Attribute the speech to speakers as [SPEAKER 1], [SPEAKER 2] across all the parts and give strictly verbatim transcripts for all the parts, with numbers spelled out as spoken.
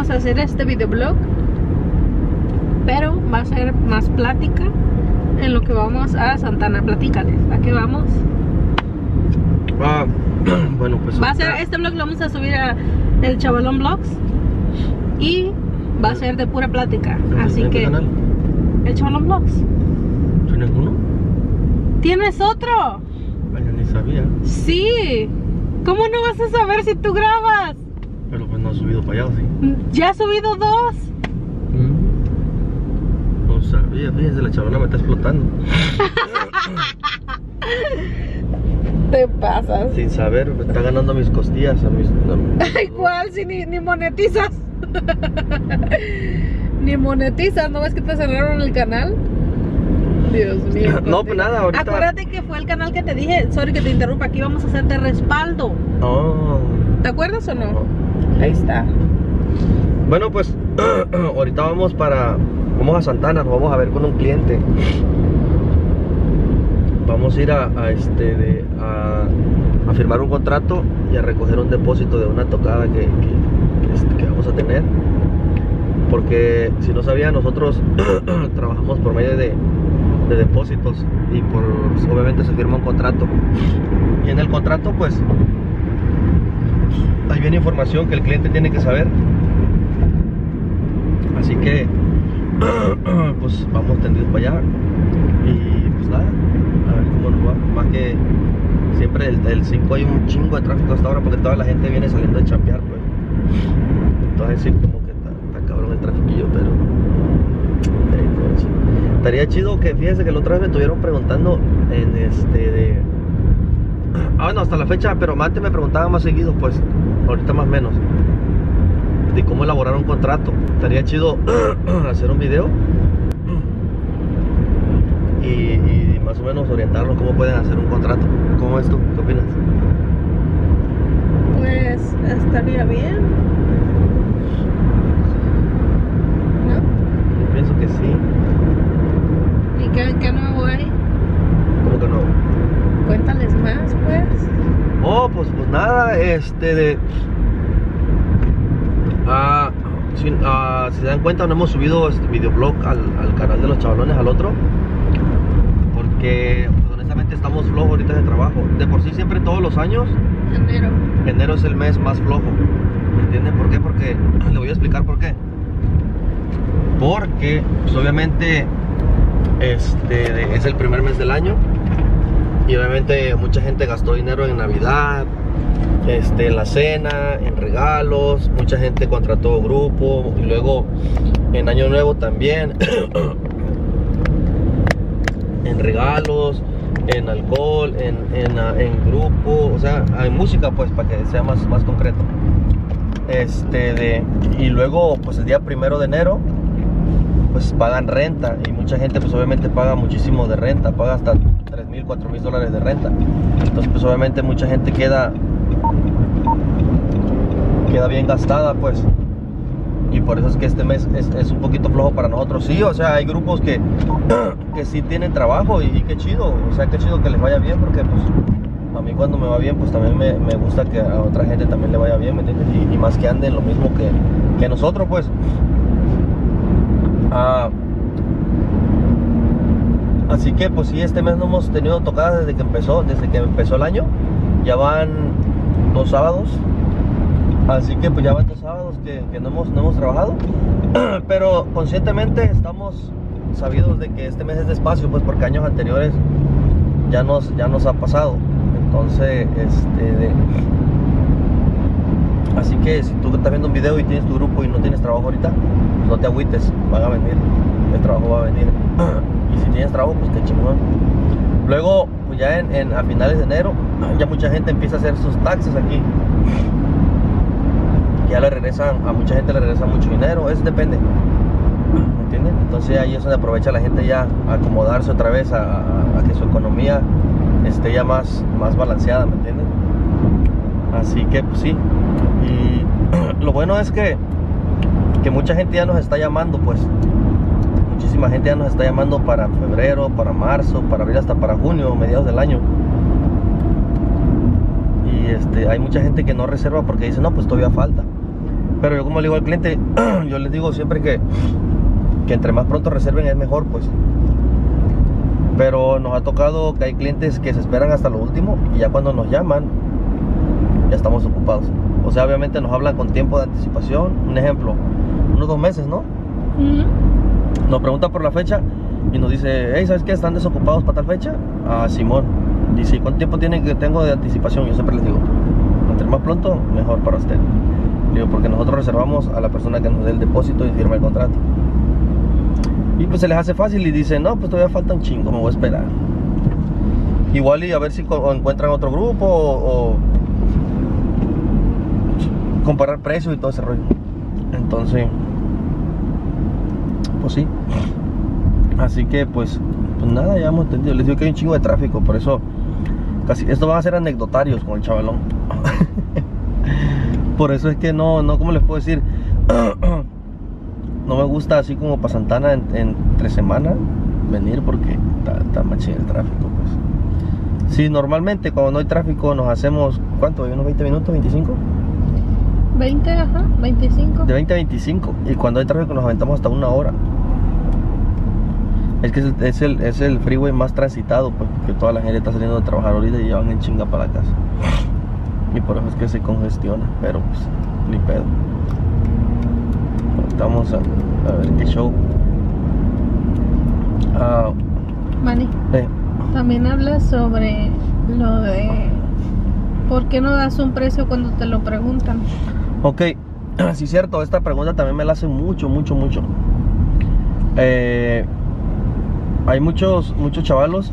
[SPEAKER 1] vamos a hacer este videoblog, pero va a ser más plática en lo que vamos a Santana. Platícales, ¿a qué vamos?
[SPEAKER 2] Ah, bueno, pues
[SPEAKER 1] va a ser, este vlog lo vamos a subir a el Chavalón Vlogs y va a ser de pura plática. Así
[SPEAKER 2] ¿En
[SPEAKER 1] que
[SPEAKER 2] qué canal?
[SPEAKER 1] el Chavalón Vlogs.
[SPEAKER 2] ¿Tienes uno?
[SPEAKER 1] ¿Tienes otro?
[SPEAKER 2] Ay, yo ni sabía.
[SPEAKER 1] Sí. ¿Cómo no vas a saber si tú grabas?
[SPEAKER 2] Pero pues no he subido para allá, ¿sí?
[SPEAKER 1] Ya he subido dos.
[SPEAKER 2] Mm. No sabía, fíjese, la chavana me está explotando.
[SPEAKER 1] Te pasas.
[SPEAKER 2] Sin saber, me está ganando mis costillas a mis, a mis...
[SPEAKER 1] Ay, ¿cuál? Si ni, ni monetizas. Ni monetizas, ¿no ves que te cerraron el canal? Dios mío.
[SPEAKER 2] No, pues nada, ahorita...
[SPEAKER 1] Acuérdate que fue el canal que te dije, sorry que te interrumpa, aquí vamos a hacerte respaldo.
[SPEAKER 2] Oh.
[SPEAKER 1] ¿Te acuerdas o no? Ahí está.
[SPEAKER 2] Bueno, pues ahorita vamos para... Vamos a Santana, nos vamos a ver con un cliente. Vamos a ir a, a este de, a, a firmar un contrato y a recoger un depósito de una tocada que, que, este, que vamos a tener. Porque si no sabía, nosotros trabajamos por medio de, de depósitos y por obviamente se firma un contrato. Y en el contrato pues hay bien información que el cliente tiene que saber. Así que pues vamos tendidos para allá y pues nada, a ver cómo nos va. Más que siempre el cinco hay un chingo de tráfico hasta ahora porque toda la gente viene saliendo de chambear, pues. Entonces sí, como que está, está cabrón el trafiquillo, pero entonces, estaría chido que, fíjense que la otra vez me estuvieron preguntando en este de... Ah, bueno, hasta la fecha, pero antes me preguntaban más seguido, pues ahorita más menos, de cómo elaborar un contrato. Estaría chido hacer un video y, y más o menos orientarlos cómo pueden hacer un contrato. ¿Cómo ves tú? ¿Qué opinas?
[SPEAKER 1] Pues estaría bien, ¿no?
[SPEAKER 2] Yo pienso que sí.
[SPEAKER 1] ¿Y qué, qué nuevo hay?
[SPEAKER 2] ¿Cómo que no?
[SPEAKER 1] Cuéntales más, pues.
[SPEAKER 2] Oh, pues, pues nada, este de... Ah, si, ah, si se dan cuenta, no hemos subido este videoblog al, al canal de los chavalones, al otro, porque pues, honestamente estamos flojos ahorita de trabajo. De por sí siempre todos los años
[SPEAKER 1] Enero.
[SPEAKER 2] enero es el mes más flojo. ¿Me entienden por qué? Porque le voy a explicar por qué. Porque pues, obviamente este de, es el primer mes del año y obviamente mucha gente gastó dinero en Navidad, Este, en la cena, en regalos, mucha gente contrató grupo y luego en Año Nuevo también en regalos, en alcohol, en, en, en grupo, o sea, en música, pues para que sea más, más concreto. Este de, y luego pues el día primero de enero pues pagan renta y mucha gente pues obviamente paga muchísimo de renta, paga hasta tres mil, cuatro mil dólares de renta. Entonces pues obviamente mucha gente queda queda bien gastada, pues, y por eso es que este mes es, es un poquito flojo para nosotros. Sí, o sea, hay grupos que que sí tienen trabajo y, y qué chido, o sea, qué chido que les vaya bien, porque pues a mí cuando me va bien, pues también me, me gusta que a otra gente también le vaya bien, ¿me entiendes? Y, y más que anden lo mismo que, que nosotros, pues. Ah, así que pues sí, este mes no hemos tenido tocadas desde que empezó, desde que empezó el año. Ya van dos sábados, así que pues ya van dos sábados que, que no, hemos, no hemos trabajado. Pero conscientemente estamos sabidos de que este mes es despacio, pues porque años anteriores ya nos, ya nos ha pasado. Entonces, este de... así que si tú estás viendo un video y tienes tu grupo y no tienes trabajo ahorita, pues no te agüites, van a venir, el trabajo va a venir. Y si tienes trabajo, pues qué chingón. Luego, pues ya en, en, a finales de enero, ya mucha gente empieza a hacer sus taxes aquí. Ya le regresan, a mucha gente le regresa mucho dinero, eso depende, ¿me entienden? Entonces ahí es donde aprovecha la gente ya a acomodarse otra vez, a, a, a que su economía esté ya más, más balanceada, ¿me entienden? Así que pues sí. Y lo bueno es que, que mucha gente ya nos está llamando, pues. Muchísima gente ya nos está llamando para febrero, para marzo, para abril, hasta para junio, mediados del año. Y este, hay mucha gente que no reserva porque dice, no, pues todavía falta. Pero yo como le digo al cliente, yo les digo siempre que, que entre más pronto reserven es mejor, pues. Pero nos ha tocado que hay clientes que se esperan hasta lo último y ya cuando nos llaman, ya estamos ocupados. O sea, obviamente nos hablan con tiempo de anticipación. Un ejemplo, unos dos meses, ¿no? Uh-huh. Nos pregunta por la fecha y nos dice, hey, ¿sabes qué? ¿Están desocupados para tal fecha? Ah, Simón. Dice, ¿cuánto tiempo tiene que tengo de anticipación? Yo siempre les digo, entre más pronto, mejor para usted. Digo, porque nosotros reservamos a la persona que nos dé el depósito y firma el contrato. Y pues se les hace fácil y dicen, no, pues todavía falta un chingo, me voy a esperar. Igual y a ver si encuentran otro grupo o, o comparar precios y todo ese rollo. Entonces, pues sí. Así que pues, pues nada, ya hemos entendido. Les digo que hay un chingo de tráfico, por eso casi, esto van a ser anecdotarios con el chavalón. Por eso es que no, no, ¿cómo les puedo decir? No me gusta así como para Santana en, en tres semanas venir porque está, está más chido el tráfico, pues. Sí, normalmente cuando no hay tráfico nos hacemos, ¿cuánto? ¿Unos veinte minutos? ¿veinticinco?
[SPEAKER 1] veinte, ajá, veinticinco.
[SPEAKER 2] De veinte a veinticinco. Y cuando hay tráfico nos aventamos hasta una hora. Es que es el, es el, es el freeway más transitado, pues, porque toda la gente está saliendo de trabajar ahorita y ya van en chinga para la casa. Y por eso es que se congestiona, pero pues, ni pedo. Vamos a, a ver qué show. Uh,
[SPEAKER 1] Manny,
[SPEAKER 2] eh.
[SPEAKER 1] también hablas sobre lo de ¿por qué no das un precio cuando te lo preguntan?
[SPEAKER 2] Ok, sí, cierto, esta pregunta también me la hacen mucho, mucho, mucho. Eh, hay muchos, muchos chavalos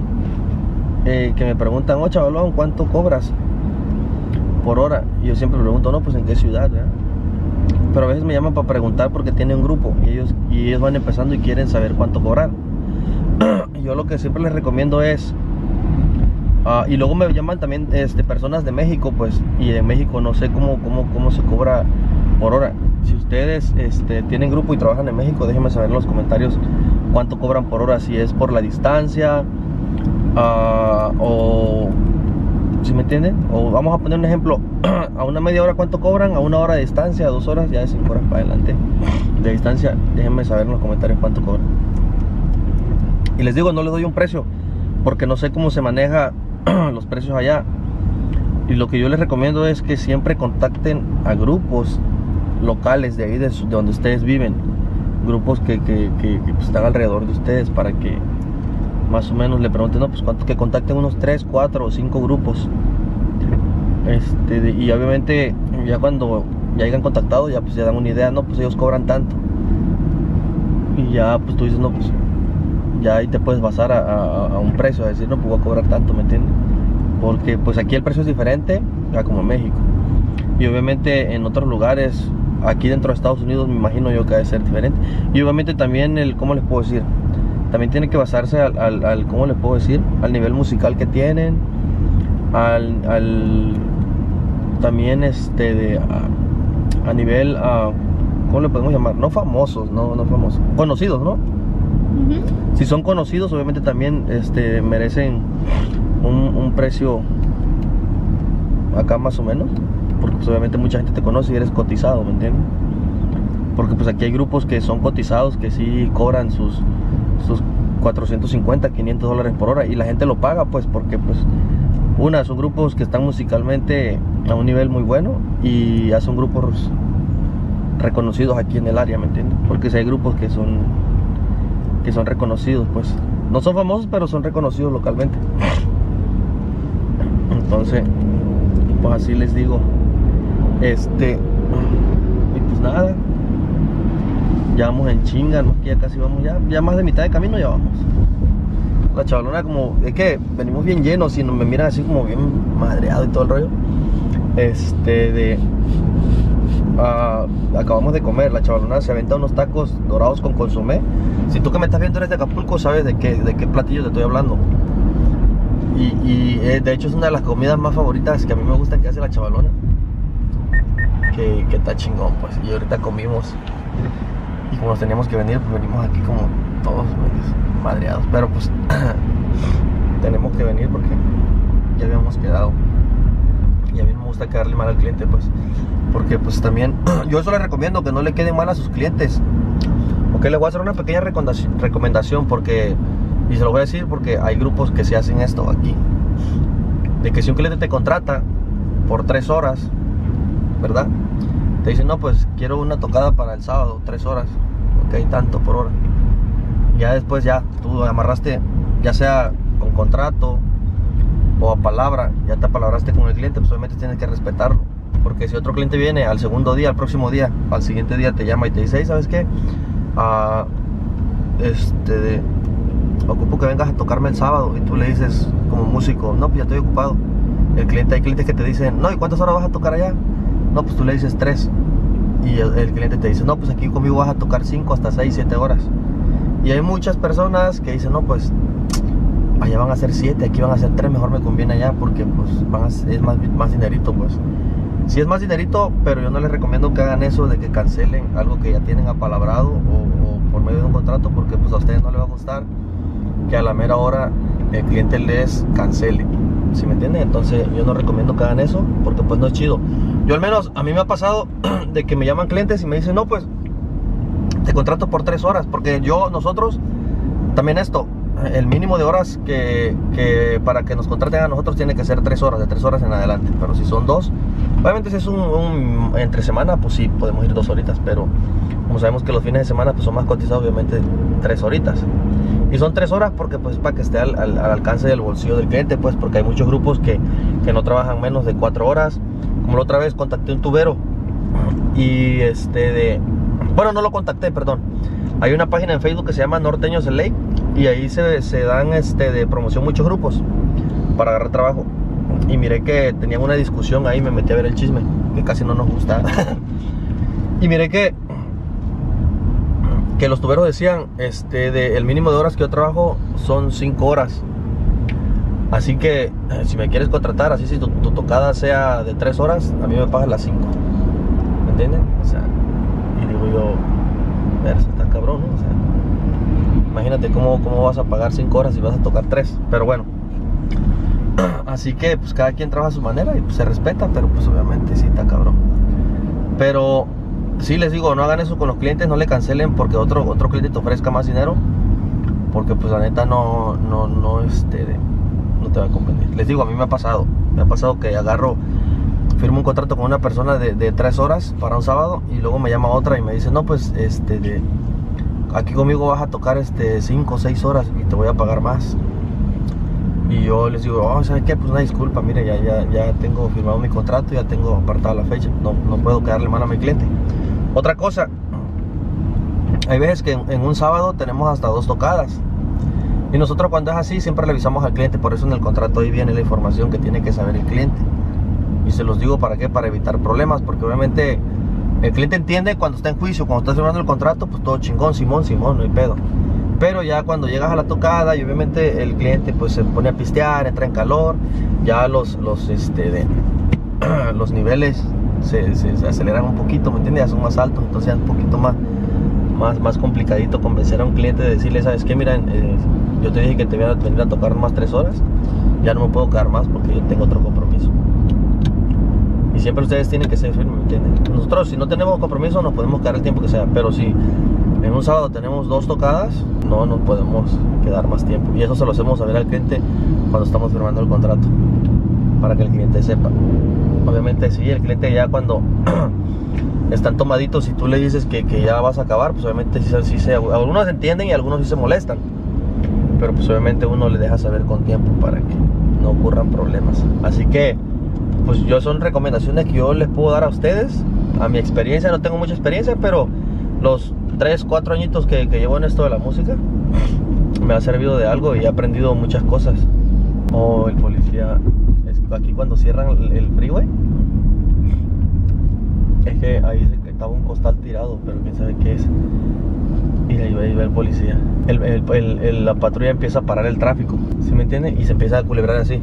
[SPEAKER 2] eh, que me preguntan, oh chavalón, ¿cuánto cobras por hora? Y yo siempre pregunto, no, pues en qué ciudad, ¿verdad? Pero a veces me llaman para preguntar porque tienen un grupo y ellos, y ellos van empezando y quieren saber cuánto cobrar. Y yo lo que siempre les recomiendo es uh, y luego me llaman también este, personas de México, pues, y en México no sé cómo, cómo, cómo se cobra por hora. Si ustedes este, tienen grupo y trabajan en México, déjenme saber en los comentarios cuánto cobran por hora, si es por la distancia uh, o... ¿Sí me entienden? O vamos a poner un ejemplo, a una media hora cuánto cobran, a una hora de distancia, a dos horas, ya de cinco horas para adelante de distancia, déjenme saber en los comentarios cuánto cobran. Y les digo, no les doy un precio, porque no sé cómo se maneja los precios allá. Y lo que yo les recomiendo es que siempre contacten a grupos locales de ahí, de, de donde ustedes viven, grupos que, que, que, que pues, están alrededor de ustedes, para que más o menos le pregunten, no, pues cuánto, que contacten unos tres, cuatro o cinco grupos. Este, de, y obviamente ya cuando ya hayan contactado, ya pues ya dan una idea, no, pues ellos cobran tanto. Y ya pues tú dices, no, pues ya ahí te puedes basar a, a, a un precio, a decir, no, pues voy a cobrar tanto, ¿me entiendes? Porque pues aquí el precio es diferente a como en México. Y obviamente en otros lugares, aquí dentro de Estados Unidos, me imagino yo que debe ser diferente. Y obviamente también el, ¿cómo les puedo decir? También tiene que basarse al, al, al, ¿cómo les puedo decir? Al nivel musical que tienen, al, al también este de a, a nivel, a, ¿cómo le podemos llamar? No famosos, no, no famosos, conocidos, ¿no? Uh-huh. Si son conocidos, obviamente también este, merecen un, un precio acá más o menos, porque pues, obviamente mucha gente te conoce y eres cotizado, ¿me entiendes? Porque pues aquí hay grupos que son cotizados, que sí cobran sus sus cuatrocientos cincuenta, quinientos dólares por hora y la gente lo paga, pues porque pues una, son grupos que están musicalmente a un nivel muy bueno y ya son grupos reconocidos aquí en el área, ¿me entiendes? Porque si hay grupos que son que son reconocidos, pues no son famosos, pero son reconocidos localmente. Entonces pues así les digo, este, y pues nada, ya vamos en chinga, ¿no? Que ya casi vamos, ya, ya más de mitad de camino ya vamos. La chavalona como, es que venimos bien llenos y nos me miran así como bien madreado y todo el rollo. Este, de, uh, acabamos de comer, la chavalona se aventa unos tacos dorados con consomé. Si tú que me estás viendo eres de Acapulco, sabes de qué, de qué platillo te estoy hablando. Y, y eh, de hecho es una de las comidas más favoritas que a mí me gusta que hace la chavalona. Que, que está chingón, pues. Y ahorita comimos. Y como nos teníamos que venir, pues venimos aquí como todos medios madreados. Pero pues tenemos que venir porque ya habíamos quedado. Y a mí no me gusta quedarle mal al cliente, pues. Porque porque pues también yo eso les recomiendo, que no le queden mal a sus clientes. Ok, les voy a hacer una pequeña recomendación porque, y se lo voy a decir porque hay grupos que se hacen esto aquí, de que si un cliente te contrata por tres horas, ¿verdad? Te dicen, no, pues quiero una tocada para el sábado, tres horas, ok, tanto por hora. Ya después ya tú amarraste, ya sea con contrato o a palabra, ya te apalabraste con el cliente, pues obviamente tienes que respetarlo. Porque si otro cliente viene al segundo día, al próximo día, al siguiente día te llama y te dice, hey, ¿sabes qué? Uh, este, de, ocupo que vengas a tocarme el sábado. Y tú le dices como músico, no, pues ya estoy ocupado. El cliente, hay clientes que te dicen, no, ¿y cuántas horas vas a tocar allá? No, pues tú le dices tres. Y el, el cliente te dice, no, pues aquí conmigo vas a tocar cinco hasta seis, siete horas. Y hay muchas personas que dicen, no, pues allá van a ser siete, aquí van a ser tres, mejor me conviene allá porque pues van a, es más, más dinerito, pues. Sí es más dinerito, pero yo no les recomiendo que hagan eso de que cancelen algo que ya tienen apalabrado o, o por medio de un contrato, porque pues a ustedes no les va a gustar que a la mera hora el cliente les cancele, ¿sí me entienden? Entonces yo no recomiendo que hagan eso porque pues no es chido. Yo al menos, a mí me ha pasado de que me llaman clientes y me dicen, no, pues te contrato por tres horas, porque yo, nosotros, también esto, el mínimo de horas que, que para que nos contraten a nosotros tiene que ser tres horas, de tres horas en adelante. Pero si son dos, obviamente si es un, un entre semana, pues sí, podemos ir dos horitas. Pero como sabemos que los fines de semana pues son más cotizados, obviamente tres horitas. Y son tres horas porque pues para que esté al, al, al alcance del bolsillo del cliente, pues porque hay muchos grupos que, que no trabajan menos de cuatro horas. Como la otra vez contacté un tubero y este de... Bueno, no lo contacté, perdón. Hay una página en Facebook que se llama Norteños L A y ahí se, se dan este, de promoción muchos grupos para agarrar trabajo. Y miré que tenían una discusión ahí, me metí a ver el chisme, que casi no nos gusta. Y miré que que los tuberos decían, este, de, el mínimo de horas que yo trabajo son cinco horas. Así que eh, si me quieres contratar, así si tu, tu tocada sea de tres horas, a mí me pagas las cinco. ¿Me entienden? O sea, y digo yo, ver, eso está cabrón, ¿no? O sea, imagínate cómo, cómo vas a pagar cinco horas si vas a tocar tres. Pero bueno, así que pues cada quien trabaja a su manera y pues se respeta, pero pues obviamente sí está cabrón. Pero sí les digo, no hagan eso con los clientes, no le cancelen porque otro, otro cliente te ofrezca más dinero, porque pues la neta no, no, no, este, no te va a convenir. Les digo, a mí me ha pasado, me ha pasado que agarro, firmo un contrato con una persona de, de tres horas para un sábado y luego me llama otra y me dice, no, pues este, de, aquí conmigo vas a tocar este cinco o seis horas y te voy a pagar más. Y yo les digo, oh, ¿sabes qué? Pues una disculpa, mire, ya, ya, ya tengo firmado mi contrato, ya tengo apartada la fecha, no, no puedo quedarle mal a mi cliente. Otra cosa, hay veces que en, en un sábado tenemos hasta dos tocadas y nosotros cuando es así siempre le avisamos al cliente, por eso en el contrato ahí viene la información que tiene que saber el cliente. Y se los digo para qué, para evitar problemas, porque obviamente el cliente entiende cuando está en juicio, cuando está firmando el contrato, pues todo chingón, Simón, Simón, no hay pedo. Pero ya cuando llegas a la tocada y obviamente el cliente pues se pone a pistear, entra en calor, ya los, los, este, de, los niveles se, se, se aceleran un poquito, ¿me entiendes? Ya son más altos, entonces es un poquito más, más, más complicadito convencer a un cliente de decirle, ¿sabes qué? Mira, eh, yo te dije que te voy a venir a tocar más tres horas, ya no me puedo quedar más porque yo tengo otro compromiso. Y siempre ustedes tienen que ser firmes, ¿me entienden? Nosotros si no tenemos compromiso nos podemos quedar el tiempo que sea, pero si en un sábado tenemos dos tocadas, no nos podemos quedar más tiempo. Y eso se lo hacemos saber al cliente cuando estamos firmando el contrato, para que el cliente sepa. Obviamente sí, el cliente ya cuando están tomaditos y tú le dices que, que ya vas a acabar, pues obviamente sí, sí se, algunos entienden y algunos sí se molestan. Pero pues obviamente uno le deja saber con tiempo para que no ocurran problemas. Así que pues yo son recomendaciones que yo les puedo dar a ustedes. A mi experiencia, no tengo mucha experiencia, pero los tres, cuatro añitos que, que llevo en esto de la música me ha servido de algo y he aprendido muchas cosas. Oh, el policía, es aquí cuando cierran el, el freeway, es que ahí estaba un costal tirado, pero quién sabe qué es. Y ahí va, ahí va el policía. el, el, el, el, La patrulla empieza a parar el tráfico, ¿sí me entiende? Y se empieza a culebrar así,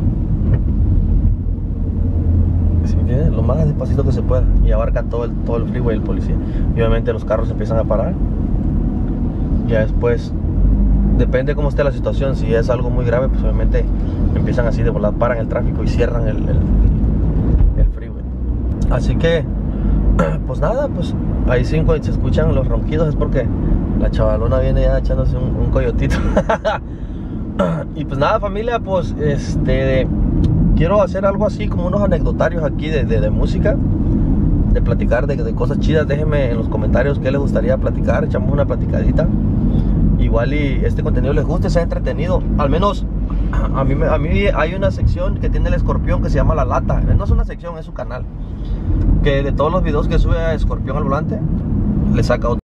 [SPEAKER 2] ¿sí me entiende? Lo más despacito que se pueda, y abarca todo el, todo el freeway el policía. Y obviamente los carros empiezan a parar. Ya después, depende cómo esté la situación. Si es algo muy grave, pues obviamente empiezan así de volar, paran el tráfico y cierran el, el, el freeway. Así que pues nada, pues ahí cinco se escuchan los ronquidos, es porque la chavalona viene ya echándose un, un coyotito. Y pues nada, familia, pues este quiero hacer algo así como unos anecdotarios aquí de, de, de música, de platicar de, de cosas chidas. Déjenme en los comentarios qué les gustaría platicar, echamos una platicadita. Igual y este contenido les guste, sea entretenido. Al menos a mí, a mí hay una sección que tiene el Escorpión que se llama La Lata. No es una sección, es su canal, que de todos los videos que sube a Escorpión al Volante le saca otro.